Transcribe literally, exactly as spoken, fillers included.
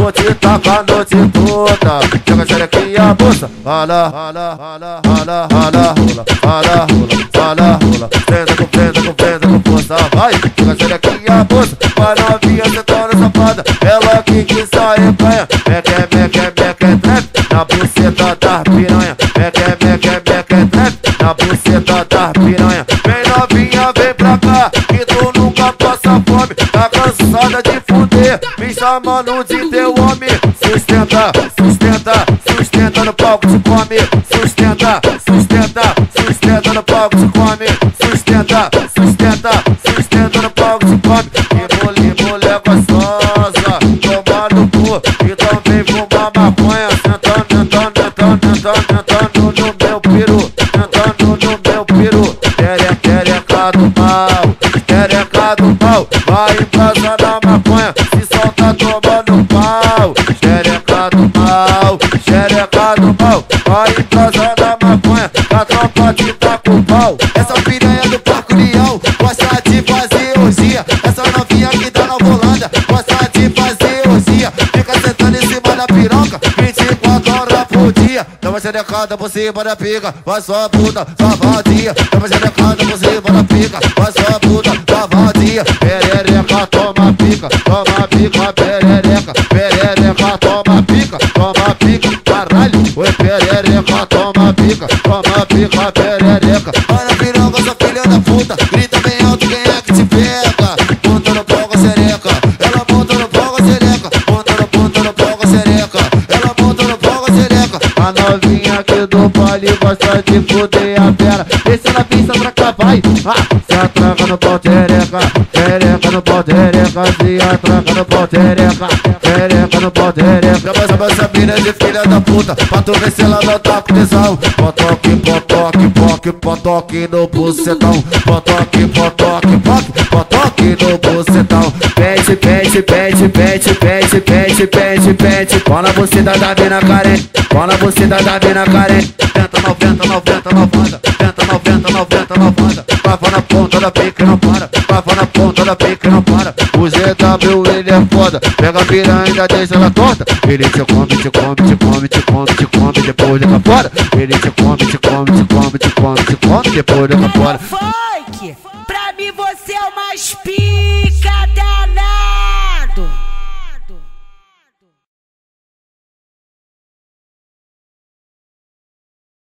vou te tacar a noite toda. Joga a xerequinha, bolsa. Rala, rala, rala, rala, rala, rola. Rala, rola, rala, rola. Prenda com prenda com prenda com força, vai. Joga a xerequinha, bolsa. Vai novinha, sentando safada. Ela que que sai canha. Meque, meque, meque, trap. Na buceta da piranha. Meque, meque, meque, trap. Na buceta da piranha. Vem novinha, vem pra cá, que tu nunca passa fome. Tá cansada de fuder, me chamando de teu homem. Sustenta, sustenta, sustenta no palco, te come. Sustenta, sustenta, sustenta no palco, te come. Sustenta, sustenta, sustenta no palco, te come. E mulher, mulher gostosa, toma no cu. E também fuma maconha, sentando, sentando, sentando, sentando, sentando no meu peru. Sentando no meu peru. Tereca do mal, tereca do mal. Vai em casa da maconha, se solta tomando pau. Xereca do mal, xereca do mal. Vai em casa da maconha, a tropa te tá com pau. Essa piranha do Parque União gosta de fazer orgia. Essa novinha que tá na Holanda gosta de fazer orgia. Fica sentando em cima da piroca vinte e quatro horas por dia. Dá uma xerecada por cima da pica, vai só puta, só vadia. Dá uma xerecada por cima da pica, vai só puta, só vadia. Perereca, toma pica, toma pica, perereca. Perereca, toma pica, toma pica, caralho. Oi, perereca, toma pica, toma pica, perereca. Olha piroca, sua filha da puta, grita bem alto, quem é que te pega? Monta no pau com a xereca, ela monta no pau com a xereca. Monta no, monta no pau com a xereca, ela monta no pau com a xereca. A novinha aqui do baile gosta de fuder a perna. Desce na pista pra cá, vai. Ah, se atraca no pau, tereca. Tereca no pau, tereca. Se atraca no pau, tereca. Tereca no pau, tereca. Chama essa mina de filha da puta, pra tu ver se ela não tá com tesão. Potoque, potoque, poque, potoque no bucetão. Potoque, potoque, poque, potoque no bucetão. Pede, pede, pede, pede, pede, pede, pede, pede. Cola você da mina carente. Cola você da mina carente. Tenta noventa, noventa, noventa. Tenta noventa, noventa, noventa. Pava na ponta da pica e não para. Pava na ponta da pica e não para. O G W ele é foda. Pega a piranha e ainda deixa ela torta. Ele te come, te come, te come, te come, te come, depois joga fora. Ele te come, te come, te come, te come, te come, depois joga fora. Funk, pra mim você é o mais pica.